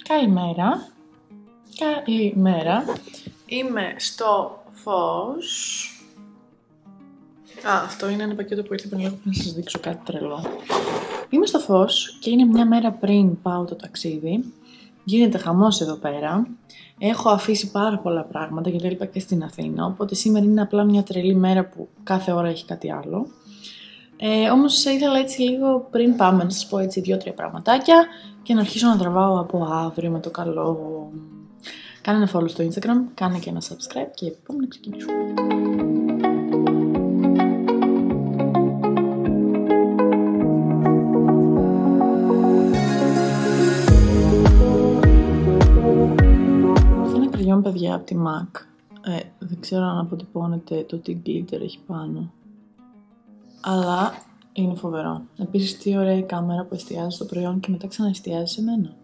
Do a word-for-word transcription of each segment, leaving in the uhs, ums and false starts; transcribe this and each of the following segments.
Καλημέρα. Καλημέρα. Είμαι στο φως. Α, αυτό είναι ένα πακέτο που ήρθε πριν λίγο να σας δείξω κάτι τρελό. Είμαι στο φως και είναι μια μέρα πριν πάω το ταξίδι. Γίνεται χαμός εδώ πέρα. Έχω αφήσει πάρα πολλά πράγματα γιατί έλειπα και στην Αθήνα. Οπότε σήμερα είναι απλά μια τρελή μέρα που κάθε ώρα έχει κάτι άλλο. Ε, όμως ήθελα έτσι λίγο πριν πάμε να σας πω έτσι δύο-τρία πραγματάκια και να αρχίσω να τραβάω από αύριο με το καλό. Κάνε ένα follow στο Instagram, κάνε και ένα subscribe και πάμε να ξεκινήσουμε. Αυτό είναι κραγιόν, παιδιά, από τη Mac. Ε, δεν ξέρω αν αποτυπώνεται το τι glitter έχει πάνω. Αλλά είναι φοβερό. Επίσης, τι ωραία η κάμερα που εστιάζει στο προϊόν και μετά ξαναεστιάζει σε μένα.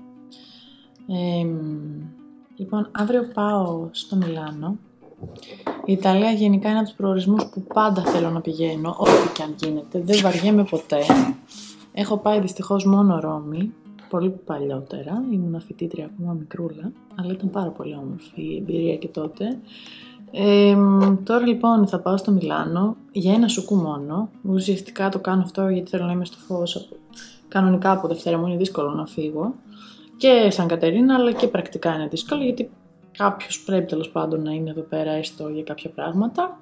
Ε, λοιπόν, αύριο πάω στο Μιλάνο. Η Ιταλία γενικά είναι από τους προορισμούς που πάντα θέλω να πηγαίνω, ό,τι και αν γίνεται. Δεν βαριέμαι ποτέ. Έχω πάει δυστυχώς μόνο Ρώμη, πολύ παλιότερα. Ήμουν φοιτήτρια ακόμα μικρούλα, αλλά ήταν πάρα πολύ όμορφη η εμπειρία και τότε. Ε, τώρα λοιπόν θα πάω στο Μιλάνο για ένα σουκού μόνο. Ουσιαστικά το κάνω αυτό γιατί θέλω να είμαι στο φως. Κανονικά από Δευτέρα μου είναι δύσκολο να φύγω και σαν Κατερίνα, αλλά και πρακτικά είναι δύσκολο γιατί κάποιος πρέπει τέλος πάντων να είναι εδώ πέρα έστω για κάποια πράγματα.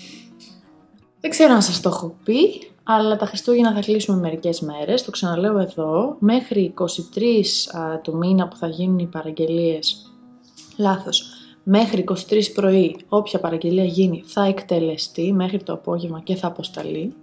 Δεν ξέρω αν σας το έχω πει, αλλά τα Χριστούγεννα θα κλείσουμε μερικές μέρες, το ξαναλέω εδώ, μέχρι είκοσι τρεις α, του μήνα που θα γίνουν οι παραγγελίες. Λάθος. Μέχρι είκοσι τρεις πρωί όποια παραγγελία γίνει θα εκτελεστεί μέχρι το απόγευμα και θα αποσταλεί.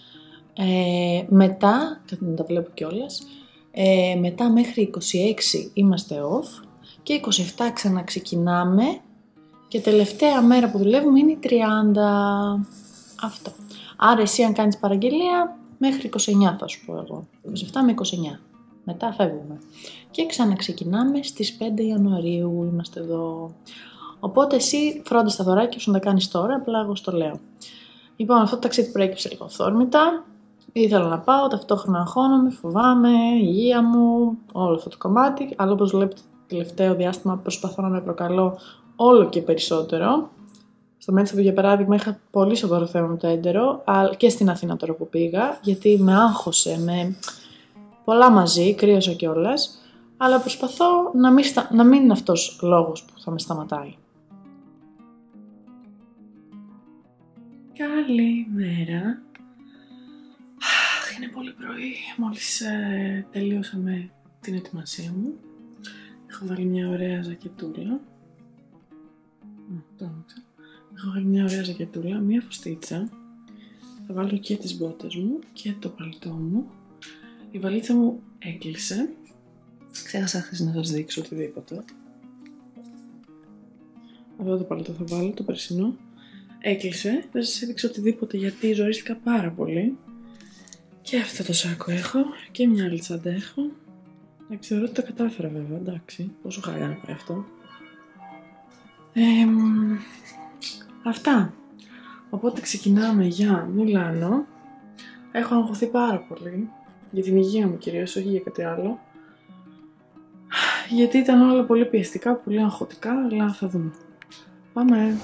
Ε, μετά, δεν τα βλέπω κιόλας, ε, μετά μέχρι είκοσι έξι είμαστε off και είκοσι επτά ξαναξεκινάμε και τελευταία μέρα που δουλεύουμε είναι η τριάντα. Αυτό. Άρα εσύ αν κάνεις παραγγελία μέχρι είκοσι εννιά θα σου πω εγώ. είκοσι επτά με είκοσι εννιά. Μετά φεύγουμε. Και ξαναξεκινάμε στις πέντε Ιανουαρίου, είμαστε εδώ. Οπότε εσύ φρόντισε τα δωράκια σου να τα κάνεις τώρα, απλά εγώ στο λέω. Λοιπόν, αυτό το ταξίδι προέκυψε λίγο αυθόρμητα. Ήθελα να πάω, ταυτόχρονα αγχώνομαι, φοβάμαι, η υγεία μου, όλο αυτό το κομμάτι. Αλλά όπως βλέπετε, το τελευταίο διάστημα προσπαθώ να με προκαλώ όλο και περισσότερο. Στο Μέτσαβο, για παράδειγμα, είχα πολύ σοβαρό θέμα με το έντερο, και στην Αθήνα τώρα που πήγα, γιατί με άγχωσε, με πολλά μαζί, κρύωσα κιόλας, αλλά προσπαθώ να μην, στα... να μην είναι αυτός λόγος που θα με σταματάει. Καλημέρα. Είναι πολύ πρωί, μόλις ε, τελείωσαμε την ετοιμασία μου. Έχω βάλει μια ωραία ζακετούλα. Έχω βάλει μια ωραία ζακετούλα, μια φουστίτσα. Θα βάλω και τις μπότες μου και το παλτό μου. Η βαλίτσα μου έκλεισε. Ξέχασα χθες να σας δείξω οτιδήποτε. Αυτό το παλτό θα βάλω, το περσινό. Έκλεισε, δεν σας έδειξα οτιδήποτε γιατί ζορίστηκα πάρα πολύ. Και αυτό το σάκο έχω και μια άλλη τσάντα έχω. Εντάξει, θεωρώ ότι τα κατάφερα βέβαια, εντάξει. Πόσο χάλια να πάει αυτό. Ε, αυτά. Οπότε ξεκινάμε για Μιλάνο. Έχω αγχωθεί πάρα πολύ. Για την υγεία μου κυρίως, όχι για κάτι άλλο. Γιατί ήταν όλα πολύ πιεστικά, πολύ αγχωτικά, αλλά θα δούμε. Πάμε!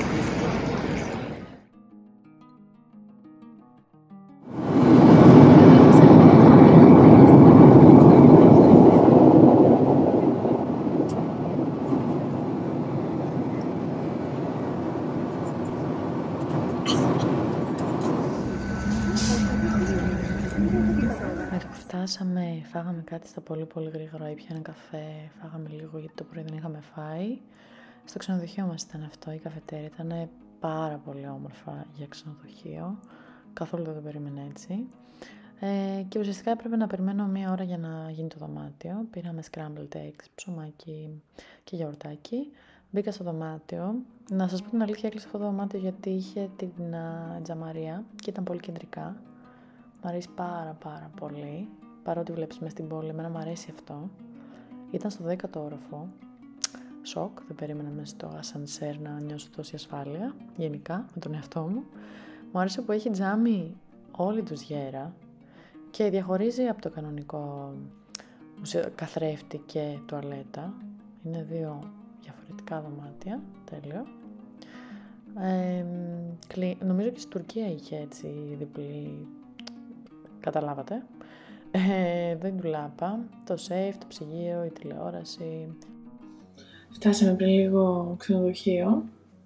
Φτάσαμε, φάγαμε κάτι στα πολύ πολύ γρήγορα, ήπιανε καφέ, φάγαμε λίγο γιατί το πρωί δεν είχαμε φάει. Στο ξενοδοχείο μας ήταν αυτό, η καφετέρια ήταν πάρα πολύ όμορφα για ξενοδοχείο, καθόλου δεν το περίμενα έτσι. Ε, και ουσιαστικά έπρεπε να περιμένω μία ώρα για να γίνει το δωμάτιο. Πήραμε scrambled eggs, ψωμάκι και γιαουρτάκι. Μπήκα στο δωμάτιο. Να σας πω την αλήθεια, έκλεισα αυτό το δωμάτιο γιατί είχε την uh, τζαμαρία και ήταν πολύ κεντρικά. Μ' αρέσει πάρα πάρα πολύ. Παρότι βλέπεις μες στην πόλη, εμένα μου αρέσει αυτό. Ήταν στο δέκατο όροφο. Σοκ, δεν περίμενα μέσα στο ασανσέρ να νιώσω τόση ασφάλεια. Γενικά, με τον εαυτό μου. Μου άρεσε που έχει τζάμι όλη τους γέρα και διαχωρίζει από το κανονικό καθρέφτη και τουαλέτα. Είναι δύο διαφορετικά δωμάτια, τέλειο. Ε, νομίζω και στην Τουρκία είχε έτσι διπλή, καταλάβατε. Ε, εδώ η ντουλάπα, το σέιφ, το ψυγείο, η τηλεόραση. Φτάσαμε πριν λίγο ξενοδοχείο.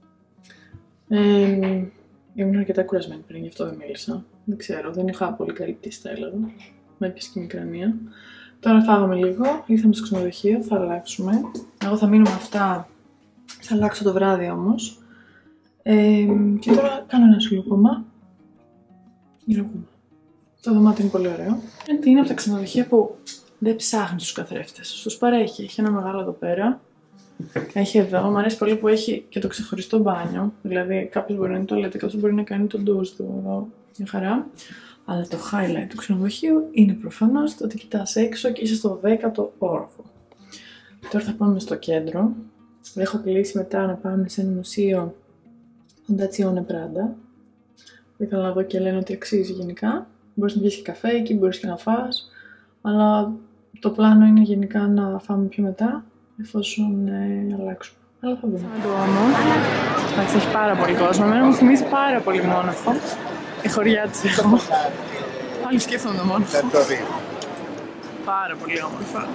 Ε, ήμουν αρκετά κουρασμένη πριν, γι' αυτό δεν μίλησα. Δεν ξέρω, δεν είχα πολύ καλή πτήση στα Ελλάδα. Με έπιασε και μικρανία. Τώρα φάγαμε λίγο, ήρθαμε στο ξενοδοχείο, θα αλλάξουμε. Εγώ θα μείνω με αυτά, θα αλλάξω το βράδυ όμως. Ε, και τώρα κάνω ένα σουλούπωμα. Το δωμάτιο είναι πολύ ωραίο. Είναι από τα ξενοδοχεία που δεν ψάχνει τους καθρέφτες. Στους παρέχει. Έχει ένα μεγάλο εδώ πέρα. Έχει εδώ. Μου αρέσει πολύ που έχει και το ξεχωριστό μπάνιο. Δηλαδή κάποιος μπορεί να είναι τουαλέτα, κάποιος μπορεί να κάνει το ντουζ του εδώ. Μια χαρά. Αλλά το highlight του ξενοδοχείου είναι προφανώς το ότι κοιτάς έξω και είσαι στο δέκατο όροφο. Τώρα θα πάμε στο κέντρο. Έχω κλείσει μετά να πάμε σε ένα μουσείο Fondazione Prada. Ήθελα να δω και λένε ότι αξίζει γενικά. Μπορείς να πιεις και καφέ εκεί, μπορείς και να φας. Αλλά το πλάνο είναι γενικά να φάμε πιο μετά, εφόσον ε, αλλάξουμε. Αλλά θα δούμε. Το όμο. Εντάξει, έχει πάρα πολύ κόσμο. Εμένα μου θυμίζει πάρα πολύ Μόναχο. Η χωριά της έχω. Πάλι σκέφτομαι το Μόναχο. Πάρα πολύ όμορφα.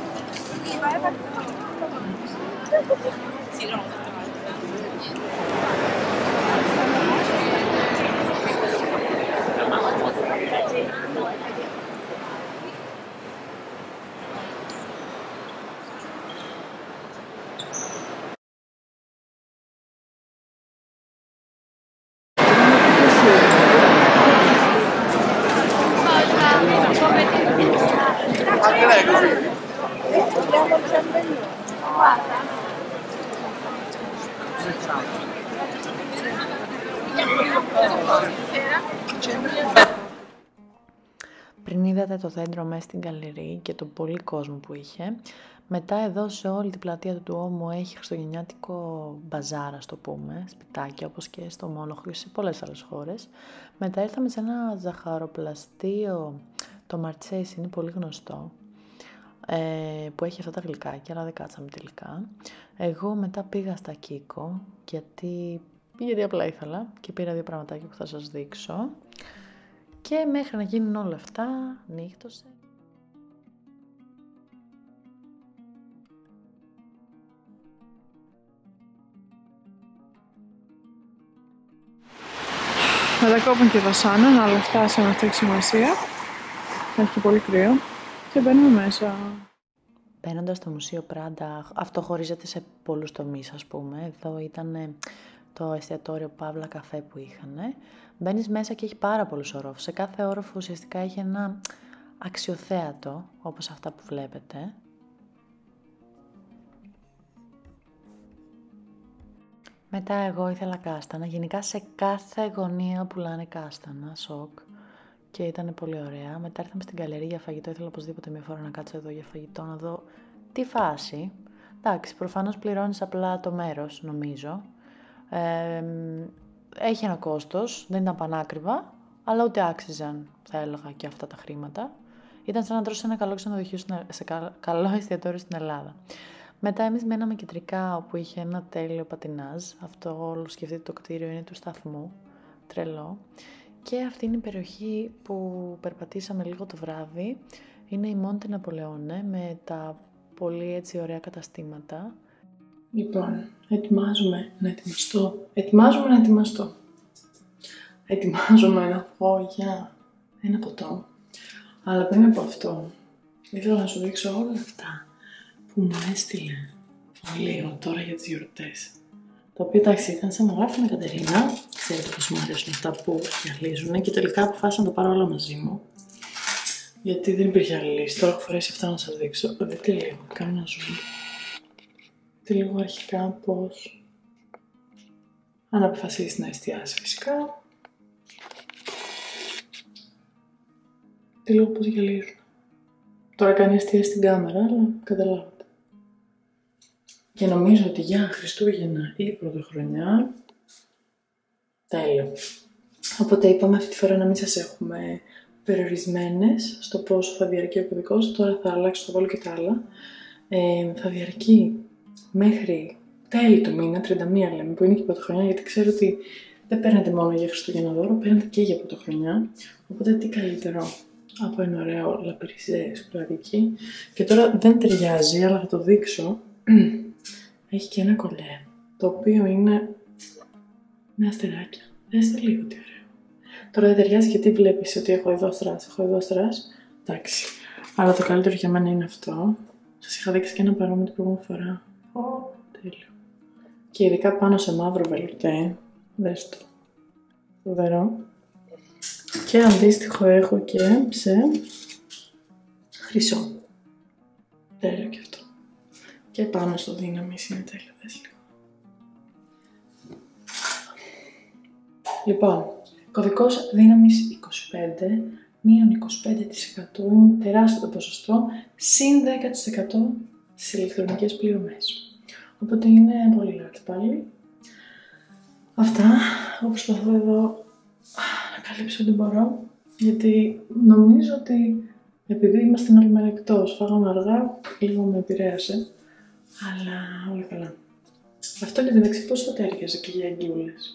Πριν είδατε το δέντρο μέσα στην γκαλερί και τον πολύ κόσμο που είχε, μετά εδώ σε όλη την πλατεία του Ντουόμο έχει χριστουγεννιάτικο μπαζάρα, το πούμε, σπιτάκια όπως και στο Μόναχο και σε πολλές άλλες χώρες. Μετά ήρθαμε σε ένα ζαχαροπλαστείο, το Μαρτσέσι, είναι πολύ γνωστό, ε, που έχει αυτά τα γλυκάκια, αλλά δεν κάτσαμε τελικά. Εγώ μετά πήγα στα Κίκο, γιατί, γιατί απλά ήθελα και πήρα δύο πραγματάκια που θα σας δείξω. Και μέχρι να γίνουν όλα αυτά, νύχτωσε. Μετακόπουν και δασάνων, αλλά φτάσαμε αυτή τη σημασία. Έχει και πολύ κρύο και μπαίνουμε μέσα. Μπαίνοντας στο Μουσείο Πράντα, αυτό χωρίζεται σε πολλούς τομείς, ας πούμε. Εδώ ήταν το εστιατόριο Παύλα Καφέ που είχαν. Μπαίνεις μέσα και έχει πάρα πολλούς όροφους. Σε κάθε όροφο ουσιαστικά έχει ένα αξιοθέατο, όπως αυτά που βλέπετε. Μετά εγώ ήθελα κάστανα. Γενικά σε κάθε γωνία πουλάνε κάστανα, σοκ. Και ήταν πολύ ωραία. Μετά ήρθαμε στην γκαλερί για φαγητό. Ήθελα οπωσδήποτε μια φορά να κάτσω εδώ για φαγητό, να δω τι φάση. Εντάξει, προφανώς πληρώνεις απλά το μέρος, νομίζω. Ε, έχει ένα κόστος, δεν ήταν πανάκριβα, αλλά ούτε άξιζαν, θα έλεγα, και αυτά τα χρήματα. Ήταν σαν να τρώσει ένα καλό ξενοδοχείο, σε καλό εστιατόριο στην Ελλάδα. Μετά εμείς μέναμε κεντρικά, όπου είχε ένα τέλειο πατινάζ. Αυτό όλο σκεφτείτε, το κτίριο είναι του σταθμού, τρελό. Και αυτή είναι η περιοχή που περπατήσαμε λίγο το βράδυ. Είναι η Μόντε Ναπολεόνε με τα πολύ έτσι ωραία καταστήματα. Λοιπόν, ετοιμάζομαι να ετοιμαστώ. Ετοιμάζομαι να ετοιμαστώ. Ετοιμάζομαι να πω για ένα ποτό. Αλλά πριν από αυτό, ήθελα να σου δείξω όλα αυτά που μου έστειλε ο Λίο τώρα για τις γιορτές. Το οποίο εντάξει ήταν σαν να γράφει με Κατερίνα. Ξέρετε πως μου αρέσουν αυτά που γυαλίζουν και τελικά αποφάσισα να τα πάρω όλα μαζί μου. Γιατί δεν υπήρχε άλλη λύση. Τώρα έχω φορέσει αυτά να σας δείξω. Δείτε λίγο, κάνω ένα zoom. Δείτε λίγο αρχικά πως αν αποφασίσει να εστιάσει φυσικά. Δείτε λίγο πως γυαλίζουν. Τώρα κάνει εστίαση στην κάμερα, αλλά καταλάβατε. Και νομίζω ότι για Χριστούγεννα ή Πρωτοχρονιά, τέλειο. Οπότε είπαμε αυτή τη φορά να μην σας έχουμε περιορισμένες στο πόσο θα διαρκεί ο κωδικός. Τώρα θα αλλάξω το βάλω και τα άλλα. Ε, θα διαρκεί μέχρι τέλη του μήνα, τριάντα μία λέμε, που είναι και η πρωτοχρονιά, γιατί ξέρω ότι δεν παίρνετε μόνο για Χριστούγεννα δώρο, παίρνετε και για πρωτοχρονιά. Οπότε τι καλύτερο από ένα ωραίο λαπεριζέ σοκολατική. Και τώρα δεν ταιριάζει, αλλά θα το δείξω. Έχει και ένα κολλιέ, το οποίο είναι με αστεράκια. Δες το λίγο τι ωραίο. Τώρα δεν ταιριάζει γιατί βλέπεις ότι έχω εδώ στρας, έχω εδώ στρας. Εντάξει. Αλλά το καλύτερο για μένα είναι αυτό. Σας είχα δείξει και ένα παρόμοιο την προηγούμενη φορά. Ω, τέλειο. Και ειδικά πάνω σε μαύρο βελουτέ. Δες το. Φοβερό. Και αντίστοιχο έχω και σε χρυσό. Τέλειο και αυτό. Και πάνω στο δύναμης είναι τέλειο. Δες λίγο. Λοιπόν, κωδικός δύναμης είκοσι πέντε, μείον είκοσι πέντε τοις εκατό, είναι τεράστιο το ποσοστό, συν δέκα τοις εκατό στις ηλεκτρονικές πληρωμές. Οπότε είναι πολύ large πάλι. Αυτά, εγώ προσπαθώ εδώ να καλύψω ό,τι μπορώ, γιατί νομίζω ότι επειδή είμαστε όλη μέρα εκτός, φάγαμε αργά, λίγο με επηρέασε, αλλά όλα καλά. Αυτό και μεταξύ πώς θα τέριαζε και για αγγιούλες.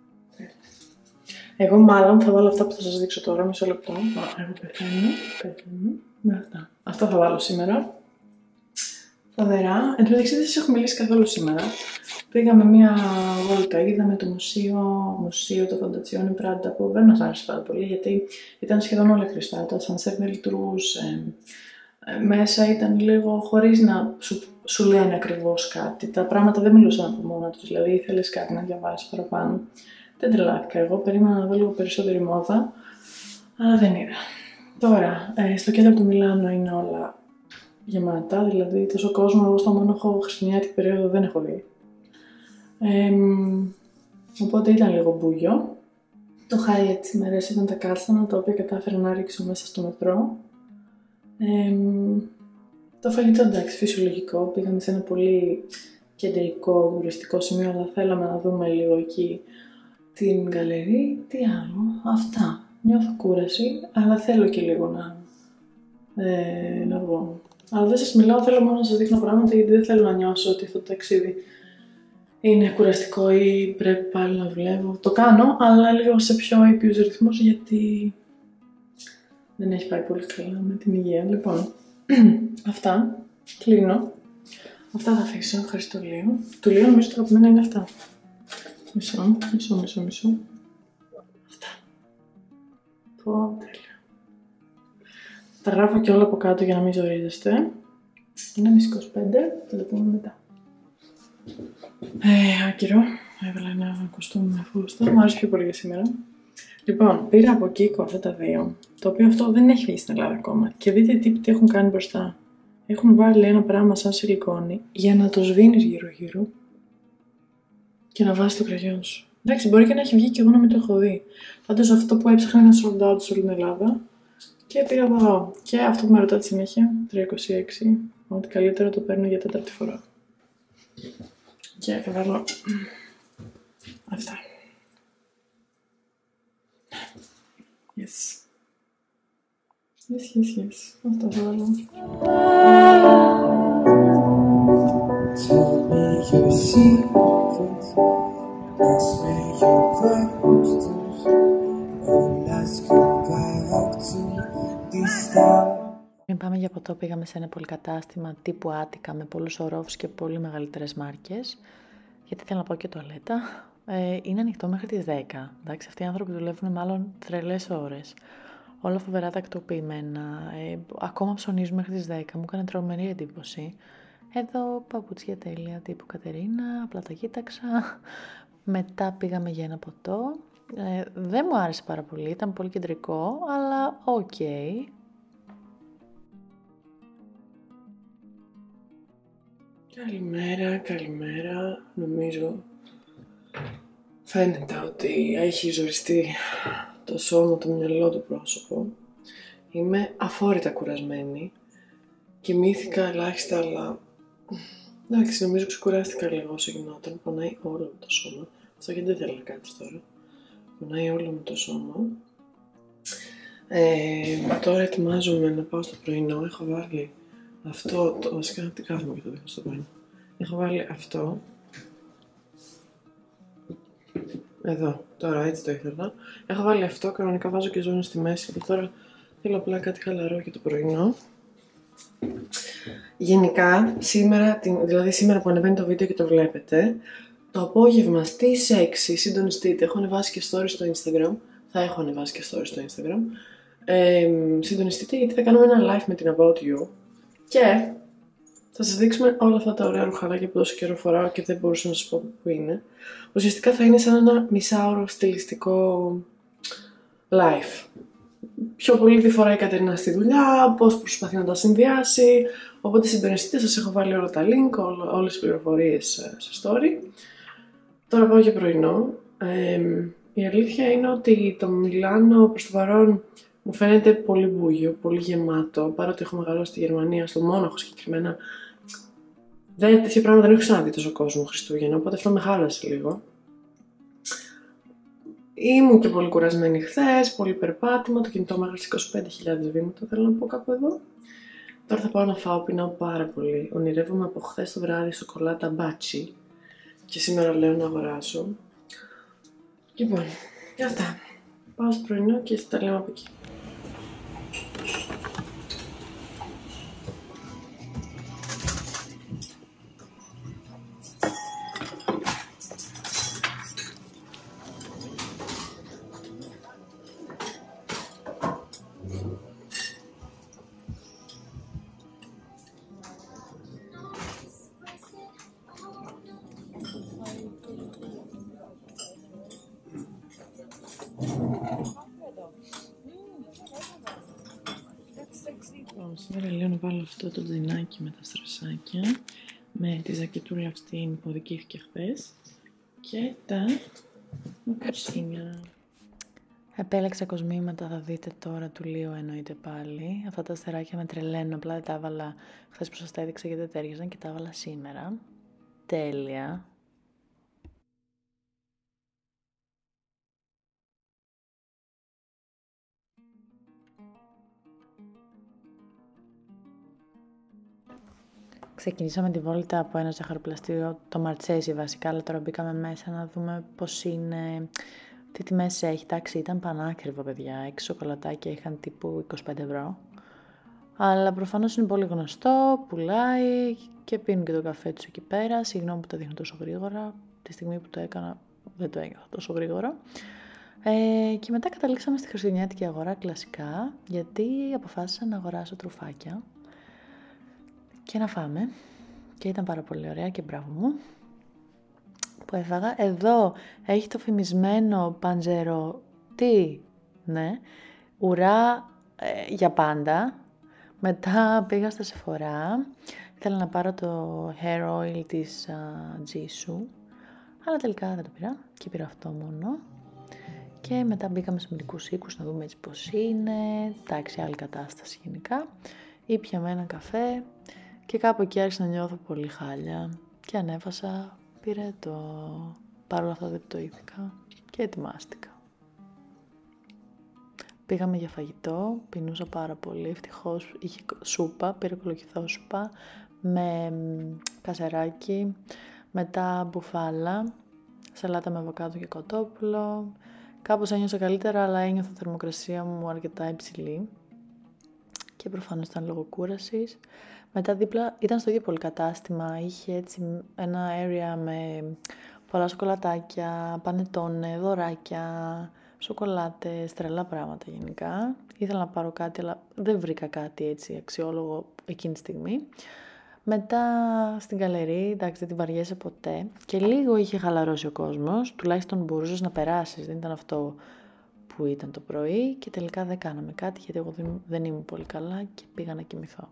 Εγώ μάλλον θα βάλω αυτά που θα σας δείξω τώρα, μισό λεπτό. Εγώ πεθαίνω, πεθαίνω, με αυτά. Αυτό θα βάλω σήμερα. Φοβερά. Εν τω μεταξύ δεν σας έχω μιλήσει καθόλου σήμερα. Πήγαμε μία βόλτα, είδαμε το μουσείο, μουσείο το Fondazione Prada, που δεν μας άρεσε πάρα πολύ, γιατί ήταν σχεδόν όλα κλειστά. Το ascenseur δεν λειτουργούσε. Ε, μέσα ήταν λίγο χωρίς να σου, σου λένε ακριβώς κάτι. Τα πράγματα δεν μιλούσαν από μόνα τους, δηλαδή ήθελες κάτι να διαβάσεις παραπάνω. Δεν τρελάθηκα εγώ, περίμενα να δω λίγο περισσότερη μόδα, αλλά δεν είδα. Τώρα, ε, στο κέντρο του Μιλάνο είναι όλα γεμάτα, δηλαδή τόσο κόσμο, εγώ στο μόνοχο χριστουγεννιάτικη περίοδο δεν έχω δει. Ε, οπότε ήταν λίγο μπούγιο. Το highlight της ημέρας ήταν τα κάστανα, τα οποία κατάφερα να ρίξω μέσα στο μετρό. Ε, το φαγητό, εντάξει, φυσιολογικό, πήγαμε σε ένα πολύ κεντρικό τουριστικό σημείο, αλλά θέλαμε να δούμε λίγο εκεί την γκαλερί, τι άλλο, αυτά. Νιώθω κούραση, αλλά θέλω και λίγο να, ε, να βγω. Αλλά δεν σας μιλάω, θέλω μόνο να σας δείχνω πράγματα, γιατί δεν θέλω να νιώσω ότι αυτό το ταξίδι είναι κουραστικό ή πρέπει πάλι να δουλεύω. Το κάνω, αλλά λίγο σε πιο ήπιους ρυθμούς, γιατί δεν έχει πάει πολύ καλά με την υγεία. Λοιπόν, αυτά, κλείνω. Αυτά θα αφήσω, ευχαριστώ λίγο. Του λίγο νομίζω το αγαπημένο είναι αυτά. Μισό, μισό, μισό, μισό. Αυτά. Πω, τέλεια. Τα γράφω και όλα από κάτω για να μην ζορίζεστε. Είναι μισή είκοσι πέντε, θα το πούμε μετά. Ε, άκυρο. Έβαλα ένα κοστούμι με φούστα. Μου άρεσε πιο πολύ για σήμερα. Λοιπόν, πήρα από Kiko αυτά τα δύο. Το οποίο αυτό δεν έχει βγει στην Ελλάδα ακόμα. Και δείτε τι, τι έχουν κάνει μπροστά. Έχουν βάλει ένα πράγμα σαν σιλικόνη για να το σβήνεις γύρω-γύρω και να βάζεις το κραγιόν σου. Εντάξει, μπορεί και να έχει βγει και εγώ να μην το έχω δει. Πάντως αυτό που έψαχνα είναι sold out σε όλη την Ελλάδα. Και πήρα εδώ. Και αυτό που με ρωτάτε συνέχεια, τρία είκοσι έξι, ότι καλύτερα το παίρνω για τέταρτη φορά. Και θα βάλω αυτά. Yes. Yes, yes, yes. Αυτό θα βάλω. Tell me your secrets, ask me your questions, and ask you back to the start. Πριν πάμε για ποτό, πήγαμε σε ένα πολυκατάστημα τύπου Άτικα με πολλούς ορόφους και πολύ μεγαλύτερες μάρκες, γιατί θέλω να πάω και τουαλέτα. Ε, είναι ανοιχτό μέχρι τις δέκα. Εντάξει, αυτοί οι άνθρωποι δουλεύουν μάλλον τρελές ώρες. Όλα φοβερά τακτοποιημένα. Ε, ακόμα ψωνίζουν μέχρι τις δέκα. Μου έκανε τρομερή εντύπωση. Εδώ παπούτσια τέλεια τύπου Κατερίνα, απλά τα κοίταξα. Μετά πήγαμε για ένα ποτό. Ε, δεν μου άρεσε πάρα πολύ, ήταν πολύ κεντρικό, αλλά οκ. Okay. Καλημέρα, καλημέρα. Νομίζω φαίνεται ότι έχει ζοριστεί το σώμα, το μυαλό, το πρόσωπο. Είμαι αφόρητα κουρασμένη. Κοιμήθηκα ελάχιστα, αλλά εντάξει, νομίζω ξεκουράστηκα λίγο όσο γινόταν. Πονάει όλο μου το σώμα. Αυτό γιατί δεν θέλω να κάτσεις τώρα. Πονάει όλο μου το σώμα. Ε, τώρα ετοιμάζομαι να πάω στο πρωινό. Έχω βάλει αυτό, το βασικά τι κάθομαι και το δείχνω στο πρωινό. Έχω βάλει αυτό. Εδώ, τώρα έτσι το ήθελα. Έχω βάλει αυτό, κανονικά βάζω και ζώνη στη μέση. Και τώρα θέλω απλά κάτι χαλαρό για το πρωινό. Γενικά, σήμερα, δηλαδή σήμερα που ανεβαίνει το βίντεο και το βλέπετε, το απόγευμα στις έξι, συντονιστείτε, έχω ανεβάσει και stories στο Instagram. Θα έχω ανεβάσει και stories στο Instagram. Ε, συντονιστείτε γιατί θα κάνουμε ένα live με την About You. Και θα σας δείξουμε όλα αυτά τα ωραία ρουχαλάκια που τόσο καιρό φοράω και δεν μπορούσα να σας πω που είναι. Ουσιαστικά θα είναι σαν ένα μισάωρο στιλιστικό live. Πιο πολύ τι φοράει η Κατερίνα στη δουλειά, πώς προσπαθεί να τα συνδυάσει. Οπότε συντονιστείτε, σας έχω βάλει όλα τα link, ό, όλες τις πληροφορίες σε story. Τώρα πάω για πρωινό. Ε, η αλήθεια είναι ότι το Μιλάνο προς το παρόν μου φαίνεται πολύ μπούγιο, πολύ γεμάτο. Παρότι έχω μεγαλώσει στη Γερμανία, στο Μόναχο συγκεκριμένα, δεν, τέτοια πράγματα δεν έχω ξαναδεί τόσο κόσμο Χριστούγεννα, οπότε αυτό με χάλασε λίγο. Ήμουν και πολύ κουρασμένη χθες, πολύ περπάτημα, το κινητό μου έγραψε είκοσι πέντε χιλιάδες βήματα, θέλω να πω κάπου εδώ. Τώρα θα πάω να φάω, πεινάω πάρα πολύ. Ονειρεύομαι από χθες το βράδυ σοκολάτα μπάτσι και σήμερα λέω να αγοράσω. Λοιπόν, και αυτά. Πάω στο πρωινό και τα λέμε από εκεί. Σήμερα λέω να βάλω αυτό το τζινάκι με τα στρασάκια, με τη ζακετούλα αυτή που οδηγήθηκε χθες και τα μοκασίνια. Επέλεξα κοσμήματα, θα δείτε τώρα του Λίου εννοείται πάλι. Αυτά τα αστεράκια με τρελαίνουν, απλά δεν τα έβαλα χθες που σας τα έδειξα γιατί δεν τέριαζαν και τα έβαλα σήμερα. Τέλεια. Ξεκινήσαμε τη βόλτα από ένα ζαχαροπλαστήριο, το Μαρτσέσι βασικά, αλλά τώρα μπήκαμε μέσα να δούμε πώς είναι, τι τιμές έχει. Εντάξει, ήταν πανάκριβο παιδιά, έξι σοκολατάκια είχαν τύπου είκοσι πέντε ευρώ. Αλλά προφανώς είναι πολύ γνωστό, πουλάει και πίνουν και το καφέ τους εκεί πέρα. Συγγνώμη που το δείχνω τόσο γρήγορα, τη στιγμή που το έκανα δεν το έκανα τόσο γρήγορα. Ε, και μετά καταλήξαμε στη χριστουγεννιάτικη αγορά κλασικά, γιατί αποφάσισα να αγοράσω τρουφάκια και να φάμε. Και ήταν πάρα πολύ ωραία και μπράβο μου που έφαγα. Εδώ έχει το φημισμένο παντζέρο, τι, ναι, ουρά ε, για πάντα. Μετά πήγα στα Sephora, ήθελα να πάρω το hair oil της uh, Jisoo, αλλά τελικά δεν το πήρα και πήρα αυτό μόνο. Και μετά μπήκαμε σε μερικούς οίκους να δούμε έτσι πώς είναι, εντάξει άλλη κατάσταση γενικά. Ήπιαμε ένα καφέ και κάπου εκεί άρχισα να νιώθω πολύ χάλια και ανέβασα, πήρε το, παρ' όλα αυτά δεν πτωήθηκα και ετοιμάστηκα. Πήγαμε για φαγητό, πεινούσα πάρα πολύ, ευτυχώς είχε σούπα, πήρε κολοκυθό σούπα με κασεράκι, μετά μπουφάλα, σαλάτα με αβοκάντο και κοτόπουλο. Κάπως ένιωσα καλύτερα, αλλά ένιωθα θερμοκρασία μου αρκετά υψηλή και προφανώς ήταν λόγω κούρασης. Μετά δίπλα ήταν στο ίδιο πολυκατάστημα, είχε έτσι ένα area με πολλά σοκολατάκια, πανετόνε, δωράκια, σοκολάτες, τρελά πράγματα γενικά. Ήθελα να πάρω κάτι, αλλά δεν βρήκα κάτι έτσι αξιόλογο εκείνη τη στιγμή. Μετά στην γκαλερί, εντάξει δεν την βαριέσαι ποτέ και λίγο είχε χαλαρώσει ο κόσμος, τουλάχιστον μπορούσες να περάσεις, δεν ήταν αυτό που ήταν το πρωί και τελικά δεν κάναμε κάτι γιατί εγώ δεν, δεν ήμουν πολύ καλά και πήγα να κοιμηθώ.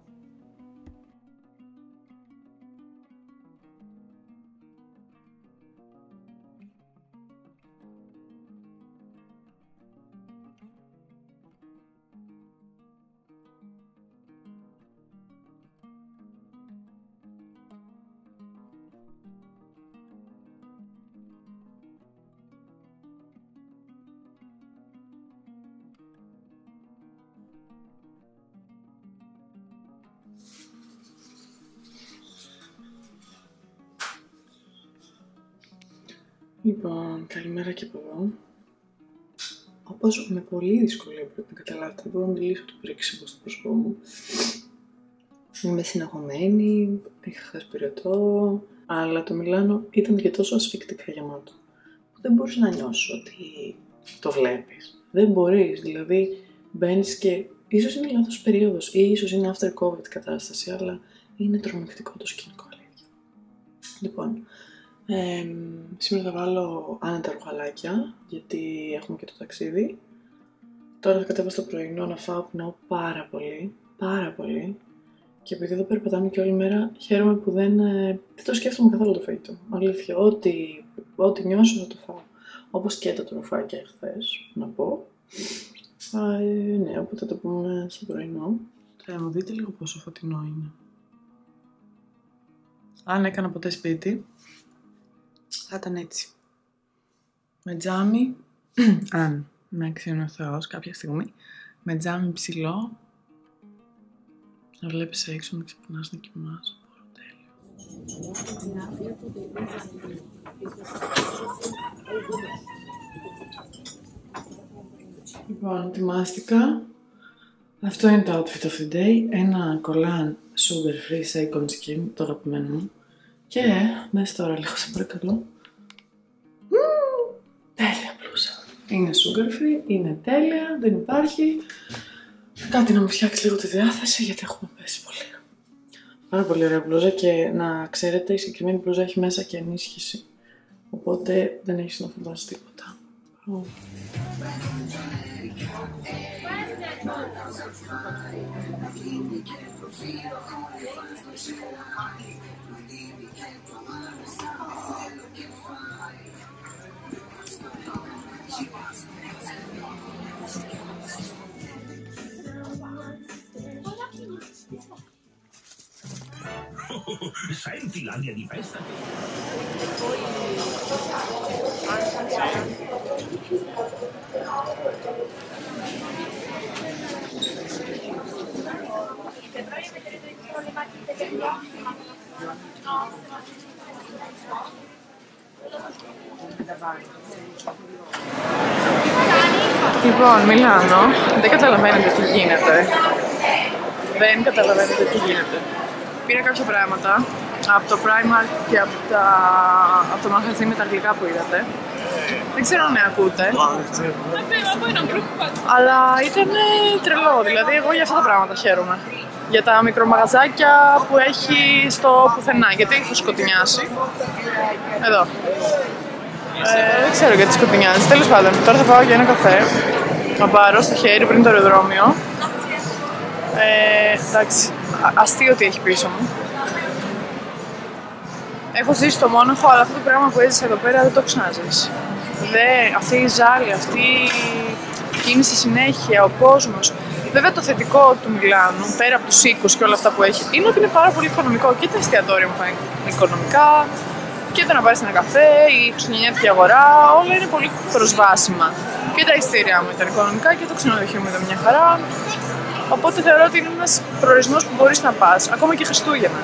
Λοιπόν, καλημέρα και από εδώ. Όπως με πολύ δυσκολία πρέπει να καταλάβετε, δεν μπορώ να μιλήσω το πρίξιμο στο πρόσωπό μου. Είμαι συναγωμένη, είχα χάσει πυρετό, αλλά το Μιλάνο ήταν και τόσο ασφυκτικά γεμάτο. Δεν μπορείς να νιώσεις ότι το βλέπεις. Δεν μπορείς, δηλαδή μπαίνεις και ίσως είναι λάθος περίοδος ή ίσως είναι after COVID κατάσταση, αλλά είναι τρομακτικό το σκηνικό, αλήθεια. Λοιπόν, ε, σήμερα θα βάλω άνετα ρουχαλάκια, γιατί έχουμε και το ταξίδι. Τώρα θα κατέβω στο πρωινό να φάω, πεινάω πάρα πολύ, πάρα πολύ. Και επειδή εδώ περπατάμε και όλη μέρα, χαίρομαι που δεν, ε, δεν το σκέφτομαι καθόλου το φαγητό. Αλήθεια, ό,τι, ό,τι νιώσω θα το φάω. Όπως και τα τροφάκια χθες, να πω. Α, ε, ναι, οπότε θα το πούμε στο πρωινό. Θα μου δείτε λίγο πόσο φωτεινό είναι. Αν έκανα ποτέ σπίτι, θα ήταν έτσι. Με τζάμι, αν με αξιώνει ο Θεός κάποια στιγμή, με τζάμι ψηλό, να βλέπεις έξω, να ξυπνάς, να κοιμάσαι. Λοιπόν, ετοιμάστηκα. Αυτό είναι το outfit of the day. Ένα κολάν sugar free Seikon Skin, το αγαπημένο μου. Και δες τώρα λίγο, σε παρακαλώ. Mm, τέλεια μπλούζα. Είναι sugar free, είναι τέλεια, δεν υπάρχει. Κάτι να μου φτιάξει λίγο τη διάθεση, γιατί έχουμε πέσει πολύ. Πάρα πολύ ωραία μπλούζα και να ξέρετε, η συγκεκριμένη μπλούζα έχει μέσα και ενίσχυση. Οπότε δεν έχεις να φοβάσαι τίποτα. Oh. Sai in Finlandia di festa? Λοιπόν, Μιλάνο, δεν καταλαβαίνετε τι γίνεται. Δεν καταλαβαίνετε τι γίνεται. Πήρα κάποια πράγματα από το Primark και από, τα... από το μαγαζί με τα γλυκά που είδατε. Δεν ξέρω αν με ακούτε. Αλλά ήταν τρελό, δηλαδή εγώ για αυτά τα πράγματα χαίρομαι. Για τα μικρομαγαζάκια που έχει στο πουθενά, γιατί θα σκοτεινιάσει. Εδώ. Ε, δεν ξέρω γιατί σκοτεινιάζει. Τέλος πάντων, τώρα θα πάω για ένα καφέ. Θα πάρω στο χέρι πριν το αεροδρόμιο. Ε, εντάξει, αστείο τι έχει πίσω μου. Έχω ζήσει στο Μόναχο, αλλά αυτό το πράγμα που έζησα εδώ πέρα δεν το ξαναζήσει. Δε, αυτή η ζάλη, αυτή η κίνηση συνέχεια, ο κόσμος. Βέβαια το θετικό του Μιλάνου, πέρα από τους οίκους και όλα αυτά που έχει, είναι ότι είναι πάρα πολύ οικονομικό. Και τα εστιατόρια μου φαίνεται οικονομικά, και το να πάρεις ένα καφέ, η χριστουγεννιάτικη αγορά, όλα είναι πολύ προσβάσιμα. Και τα ειστήρια μου ήταν οικονομικά και το ξενοδοχείο μου ήταν μια χαρά. Οπότε θεωρώ ότι είναι ένας προορισμός που μπορείς να πας, ακόμα και Χριστούγεννα.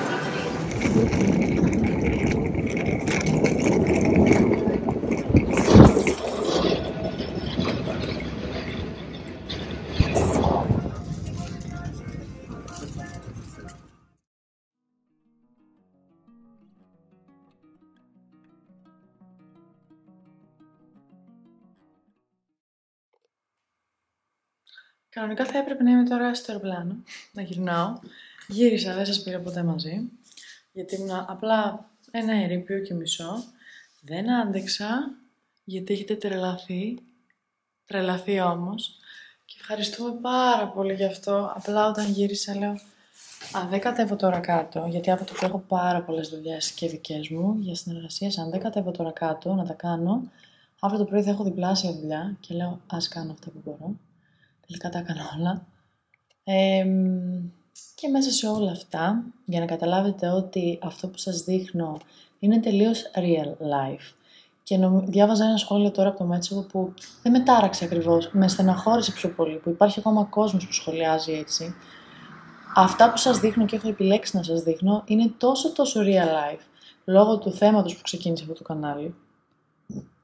Κανονικά θα έπρεπε να είμαι τώρα στο αεροπλάνο, να γυρνάω. Γύρισα, δεν σας πήρα ποτέ μαζί, γιατί ήμουν απλά ένα ερείπιο και μισό. Δεν άντεξα, γιατί έχετε τρελαθεί, τρελαθεί όμως. Και ευχαριστούμε πάρα πολύ γι' αυτό. Απλά όταν γύρισα λέω, αν δεν κατέβω τώρα κάτω, γιατί από το που έχω πάρα πολλές δουλειές και δικές μου για συνεργασίες, αν δεν κατέβω τώρα κάτω να τα κάνω, αύριο το πρωί θα έχω διπλάσια δουλειά και λέω, ας κάνω αυτά που μπορώ. Τελικά τα έκανα όλα. Ε, και μέσα σε όλα αυτά, για να καταλάβετε ότι αυτό που σας δείχνω είναι τελείως real life. Και νομ... διάβαζα ένα σχόλιο τώρα από το Μέτσοβο που δεν με τάραξε ακριβώς, με στεναχώρησε πιο πολύ, που υπάρχει ακόμα κόσμος που σχολιάζει έτσι. Αυτά που σας δείχνω και έχω επιλέξει να σας δείχνω είναι τόσο τόσο real life, λόγω του θέματος που ξεκίνησε αυτό το κανάλι.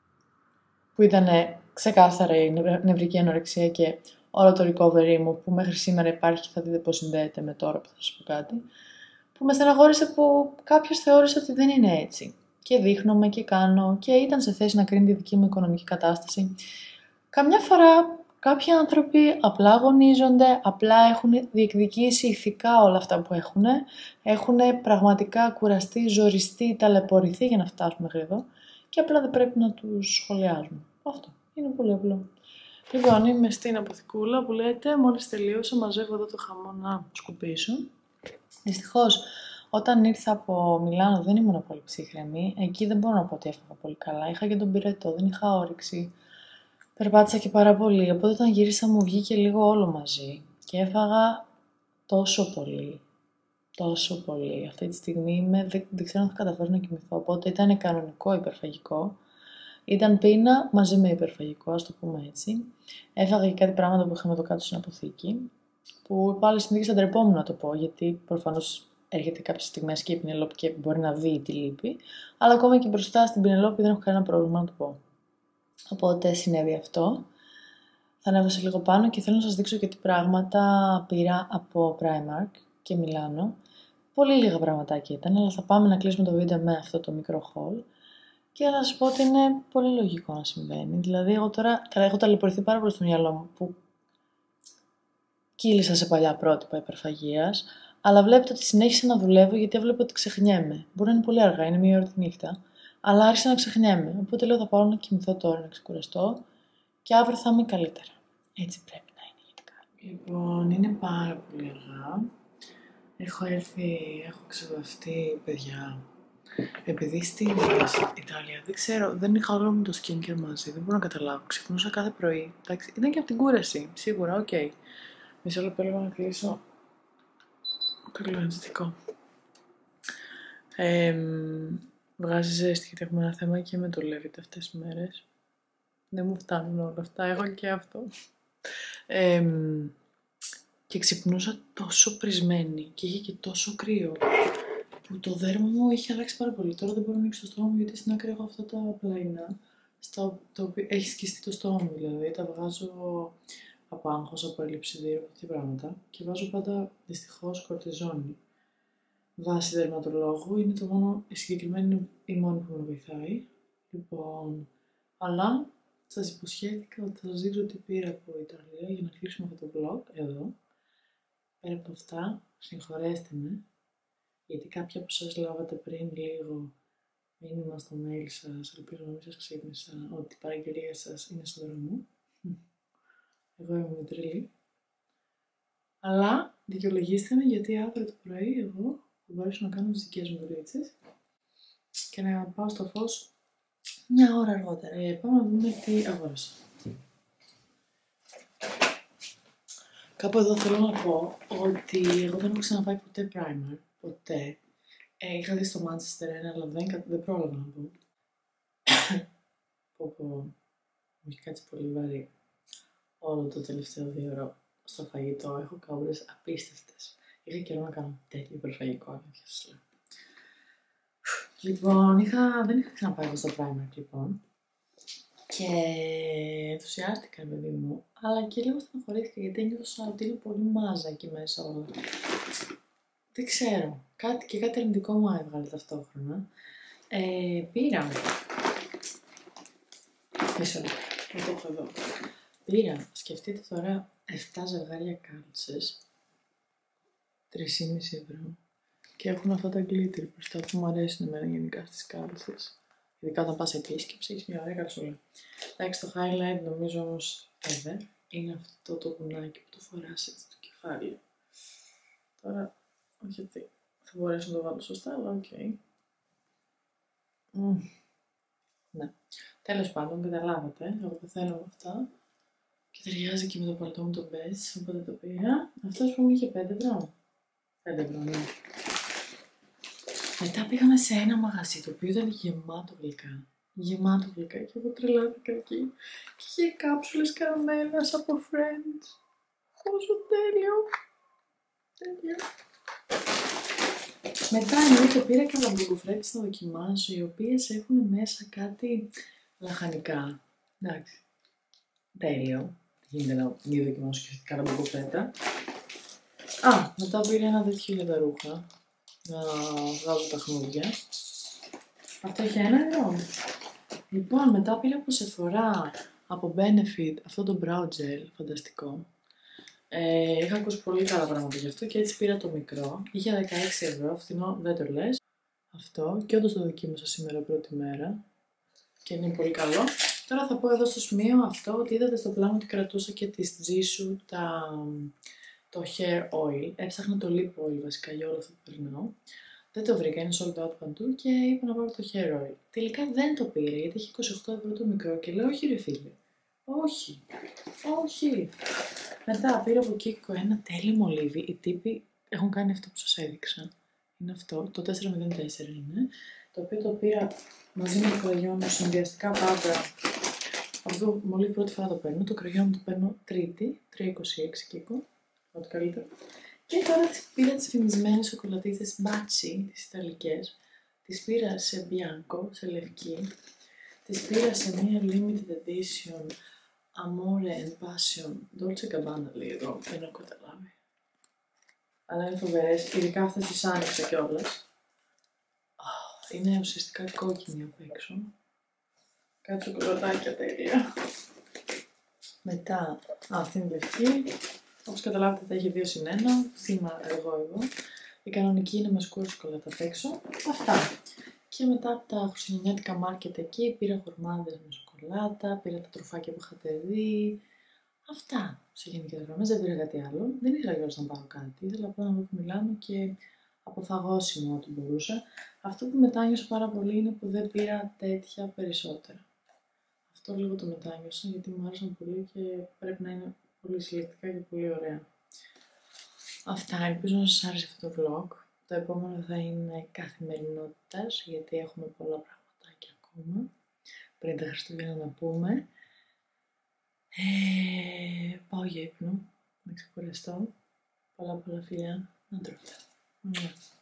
που ήταν ξεκάθαρα η νευρική ανορεξία και όλο το recovery μου, που μέχρι σήμερα υπάρχει και θα δείτε πώς συνδέεται με τώρα που θα σας πω κάτι, που με στεναχώρησε που κάποιος θεώρησε ότι δεν είναι έτσι. Και δείχνομαι και κάνω και ήταν σε θέση να κρίνει τη δική μου οικονομική κατάσταση. Καμιά φορά κάποιοι άνθρωποι απλά αγωνίζονται, απλά έχουν διεκδικήσει ηθικά όλα αυτά που έχουν, έχουν πραγματικά κουραστεί, ζοριστεί, ταλαιπωρηθεί για να φτάσουν μέχρι εδώ και απλά δεν πρέπει να τους σχολιάζουμε. Αυτό είναι πολύ απλό. Λοιπόν, είμαι στην αποθηκούλα που λέτε, μόλις τελείωσα, μαζεύω εδώ το χαμό να σκουπίσω. Δυστυχώς, όταν ήρθα από Μιλάνο δεν ήμουν πολύ ψύχρεμη. Εκεί δεν μπορώ να πω ότι έφαγα πολύ καλά. Είχα και τον πυρετό, δεν είχα όρεξη. Περπάτησα και πάρα πολύ. Οπότε όταν γύρισα μου βγήκε λίγο όλο μαζί. Και έφαγα τόσο πολύ. Τόσο πολύ. Αυτή τη στιγμή είμαι, δεν, δεν ξέρω αν θα καταφέρω να κοιμηθώ. Οπότε ήταν κανονικό υπερφαγικό. Ήταν πείνα μαζί με υπερφαγικό, ας το πούμε έτσι. Έφαγα και κάτι πράγματα που είχαμε εδώ κάτω στην αποθήκη. Που πάλι συνήθως θα ντρεπόμουν να το πω, γιατί προφανώς έρχεται κάποιες στιγμές και η Πινελόπη και μπορεί να δει τι λείπει. Αλλά ακόμα και μπροστά στην Πινελόπη δεν έχω κανένα πρόβλημα να το πω. Οπότε συνέβη αυτό. Θα ανέβω σε λίγο πάνω και θέλω να σας δείξω και τι πράγματα πήρα από Primark και Μιλάνο. Πολύ λίγα πραγματάκια ήταν, αλλά θα πάμε να κλείσουμε το βίντεο με αυτό το μικρό haul. Και να σας πω ότι είναι πολύ λογικό να συμβαίνει. Δηλαδή, εγώ τώρα καλά, έχω ταλαιπωρηθεί πάρα πολύ στο μυαλό μου που κύλησα σε παλιά πρότυπα υπερφαγείας, αλλά βλέπετε ότι συνέχισα να δουλεύω γιατί έβλεπα ότι ξεχνιέμαι. Μπορεί να είναι πολύ αργά, είναι μία ώρα τη νύχτα, αλλά άρχισα να ξεχνιέμαι. Οπότε λέω θα πάω να κοιμηθώ τώρα, να ξεκουραστώ και αύριο θα είμαι καλύτερα. Έτσι πρέπει να είναι γενικά. Λοιπόν, είναι πάρα πολύ αργά. Έχω έρθει, έχω ξεβαφτεί, παιδιά. Επειδή στην Ιταλία δεν ξέρω, δεν είχα όλο μου το skincare μαζί, δεν μπορώ να καταλάβω. Ξυπνούσα κάθε πρωί. Εντάξει, ήταν και από την κούραση, σίγουρα, οκ. Okay. Μισό λεπτό λίγο να κλείσω το κλιματιστικό. Ε, βγάζει ζέστη γιατί έχουμε ένα θέμα και με το λέγεται αυτές τις μέρες. Δεν μου φτάνουν όλα αυτά, έχω και αυτό. Ε, και ξυπνούσα τόσο πρισμένη και είχε και τόσο κρύο που το δέρμα μου είχε αλλάξει πάρα πολύ. Τώρα δεν μπορώ να ανοίξω το στόμα μου γιατί στην άκρη έχω αυτά τα πλαϊνά, στο το οποίο έχει σκιστεί το στόμα μου δηλαδή. Τα βγάζω από άγχος, από έλλειψη δύρου, από τέτοια πράγματα και βάζω πάντα δυστυχώς κορτιζόνη. Βάση δερματολόγου είναι το μόνο, η συγκεκριμένη η μόνη που με βοηθάει. Λοιπόν, αλλά σας υποσχέθηκα ότι θα σας δείξω τι πήρα από Ιταλία για να κλείσουμε αυτό το vlog εδώ. Πέρα από αυτά, συγχωρέστε με, γιατί κάποιοι από εσάς λάβατε πριν λίγο μήνυμα στο mail σας, ελπίζω να μην σας ξύπνησα, ότι η παραγγελία σας είναι στο δρόμο. Εγώ είμαι τρελή. Αλλά δικαιολογήστε με γιατί αύριο το πρωί εγώ θα μπορέσω να κάνω τις δικές μου δουλίτσες και να πάω στο φως μια ώρα αργότερα. Ε, πάμε να δούμε τι αγόρασα. Κάπου εδώ θέλω να πω ότι εγώ δεν έχω ξαναπάει ποτέ Primark, ποτέ. Ε, είχα δει στο Manchester ένα, αλλά δεν, δεν πρόλαβα να πω. Πω πω, μου έχει κάτσει πολύ βαρύ όλο το τελευταίο δύο ώρο στο φαγητό. Έχω καούρες απίστευτες. Είχα καιρό να κάνω τέτοιο υπερφαγικό, αλήθεια σας λέω. Λοιπόν, είχα, δεν είχα ξαναπάει στο Primark λοιπόν. Και ενθουσιάστηκα, παιδί μου, αλλά και λίγο στεναχωρήθηκα γιατί ένιωσα ότι είναι πολύ μάζα εκεί μέσα όλα. Δεν ξέρω, κάτι, και κάτι αρνητικό μου έβγαλε ταυτόχρονα. Ε, πήρα. Μισό λεπτό, το έχω εδώ. Πήρα, σκεφτείτε τώρα, επτά ζευγάρια κάλτσες, τρία κόμμα πέντε ευρώ. Και έχουν αυτά τα glitter μπροστά που μου αρέσουν εμένα γενικά στις κάλτσες. Ειδικά όταν πας σε επίσκεψη, έχεις μια ωραία καλσούλα. Εντάξει, το highlight νομίζω όμως ever είναι αυτό το κουνάκι που το φοράς έτσι στο κεφάλι. Τώρα, όχι ότι θα μπορέσω να το βάλω σωστά, αλλά οκ. Okay. Mm. Ναι. Τέλος πάντων, καταλάβατε, εγώ πεθαίνω με αυτά. Και ταιριάζει και με το παλτό μου το beige, οπότε το πήρα. Αυτός που μου είχε πέντε ευρώ. πέντε ευρώ, ναι. Μετά πήγαμε σε ένα μαγαζί το οποίο ήταν γεμάτο γλυκά. Γεμάτο γλυκά και εγώ τρελάθηκα εκεί. Και είχε κάψουλες καραμέλας από Friends. Πόσο τέλειο. Τέλειο. Μετά εννοείται πήρα και τα μπουκουφρέτες να δοκιμάσω, οι οποίες έχουν μέσα κάτι λαχανικά. Εντάξει. Τέλειο. Γίνεται να μην δοκιμάσω και σχετικά τα μποκοπέτα. Α, μετά πήρα ένα τέτοιο για τα ρούχα. Να βγάζω τα χνούδια. Αυτό έχει ένα ευρώ. Λοιπόν, μετά πήρα από Sephora, από Benefit, αυτό το brow gel, φανταστικό. Ε, είχα ακούσει πολύ καλά πράγματα γι' αυτό και έτσι πήρα το μικρό. Είχε δεκαέξι ευρώ, φθηνό, δεν το λες. Αυτό, και όντως το δοκίμασα σήμερα πρώτη μέρα. Και είναι πολύ καλό. Τώρα θα πω εδώ στο σημείο αυτό ότι είδατε στο πλάνο ότι κρατούσα και της Jisoo τα, το hair oil. Έψαχνα το lip oil βασικά για όλο αυτό που περνάω. Δεν το βρήκα, είναι sold out παντού και είπα να πάρω το hair oil. Τελικά δεν το πήρα γιατί είχε είκοσι οκτώ ευρώ το μικρό και λέω όχι ρε φίλε. Όχι, όχι. Μετά πήρα από Kiko ένα τέλειο μολύβι. Οι τύποι έχουν κάνει αυτό που σας έδειξα. Είναι αυτό, το τετρακόσια τέσσερα είναι. Το οποίο το πήρα μαζί με το κραγιόν μου συνδυαστικά πάντα. Αυτό μόλις πρώτη φορά το παίρνω. Το κραγιόν μου το παίρνω τρίτη, τρία είκοσι έξι Kiko. Ό,τι καλύτερο. Και τώρα πήρα τις φημισμένες σοκολατίθες Baci, τις ιταλικές. Τις πήρα σε bianco, σε λευκή. Τις πήρα σε μία limited edition Amore and Passion. Dolce Gabbana λέει εδώ, δεν έχω καταλάβει. Αλλά είναι φοβερές, ειδικά αυτές τις άνοιξα κιόλας. Είναι ουσιαστικά κόκκινη απ' έξω. Κάτι σοκολατάκια τέλεια. Μετά, α, αυτή είναι λευκή. Όπως καταλάβετε θα έχει δύο συν ένα, θύμα εγώ εγώ. Η κανονική είναι με σκούρο σοκολάτα απ' έξω. Αυτά. Και μετά από τα χριστουγεννιάτικα μάρκετ εκεί πήρα χορμάδες με σοκολάτα, πήρα τα τροφάκια που είχατε δει. Αυτά σε γενικές γραμμές, δεν πήρα κάτι άλλο. Δεν ήθελα κιόλας να πάρω κάτι, ήθελα απλά να δω που μιλάμε και αποθαγώσιμο ό,τι μπορούσα. Αυτό που μετάνιωσα πάρα πολύ είναι που δεν πήρα τέτοια περισσότερα. Αυτό λίγο το μετάνιωσα γιατί μου άρεσαν πολύ και πρέπει να είναι πολύ συλλεκτικά και πολύ ωραία. Αυτά, ελπίζω να σας άρεσε αυτό το vlog. Το επόμενο θα είναι καθημερινότητας γιατί έχουμε πολλά πραγματάκια ακόμα πριν τα Χριστούγεννα να πούμε. Ε, πάω για ύπνο, να ξεκουραστώ. Πολλά πολλά φιλιά, να τρώτε.